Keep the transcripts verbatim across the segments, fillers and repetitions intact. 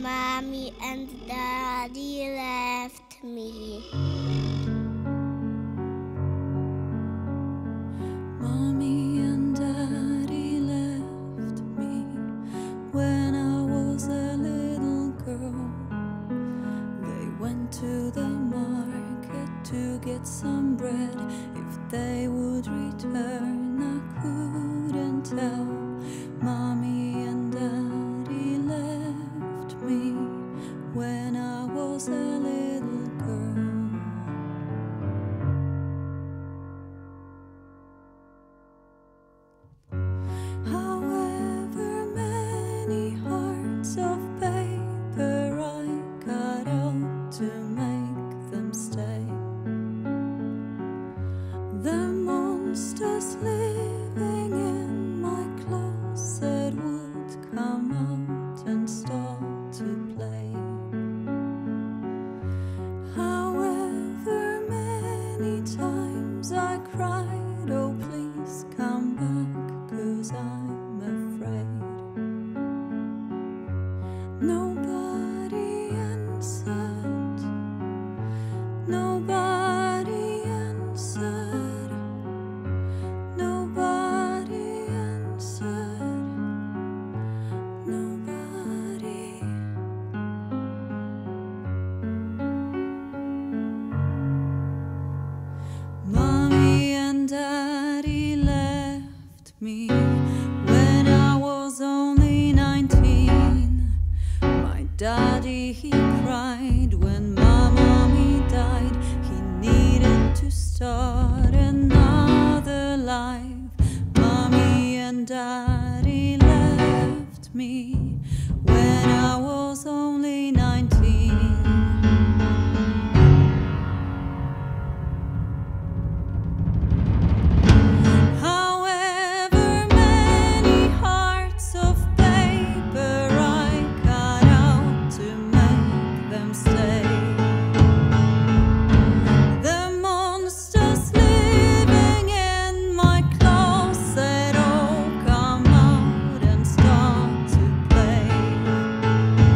Mommy and Daddy left me. Mommy and Daddy left me when I was a little girl. They went to the market to get some bread. If they would return, I couldn't tell. Mommy and Daddy left me when I was a little girl. However many hearts of paper I cut out to make them stay, the monsters living in my closet would come out and start to play. However many times I cried, oh please come back, 'cause I'm afraid. Nobody answered, nobody answered, nobody answered, nobody. Mommy and Daddy left me when I was only nineteen. My daddy, he cried when my mommy died. He needed to start another life. Mommy and Daddy left me when I was only nineteen. However many hearts of paper I cut out to make them stay, the monsters living in my closet all come out and start to play.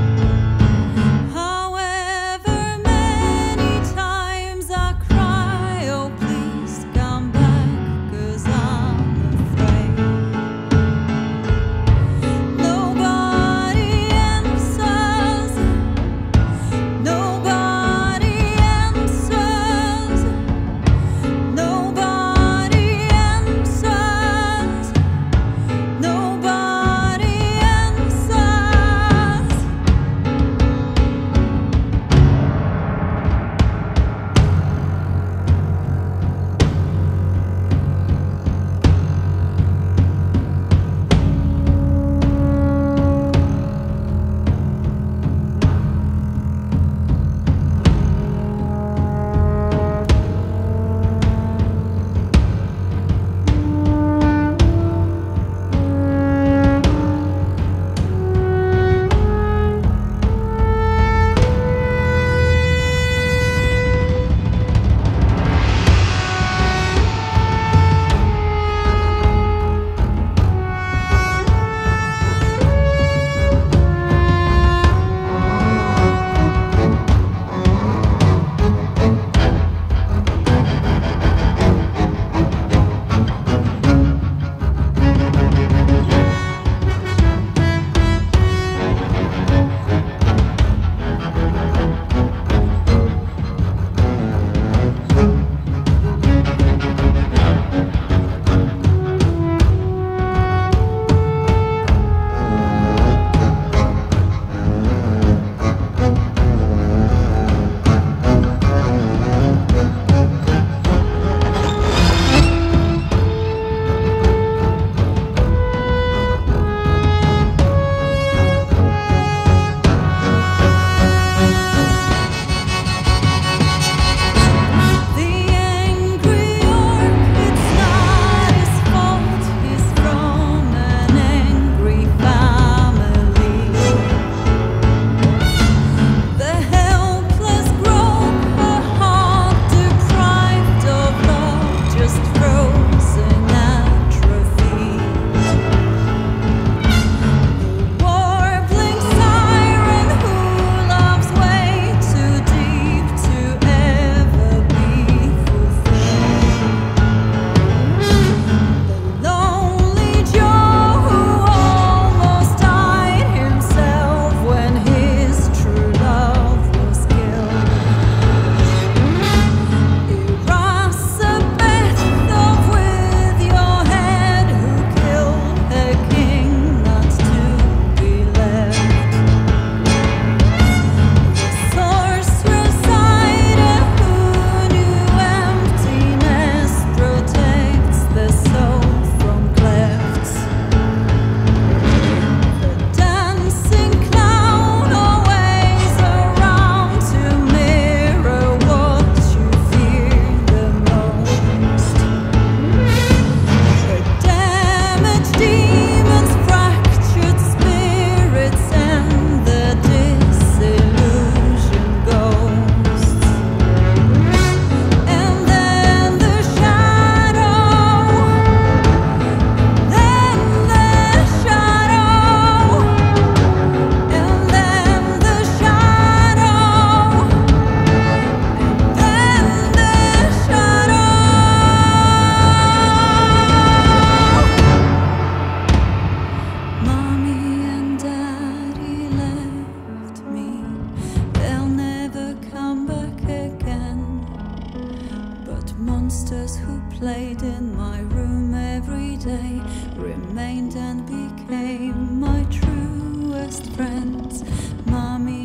became my truest friends. Mommy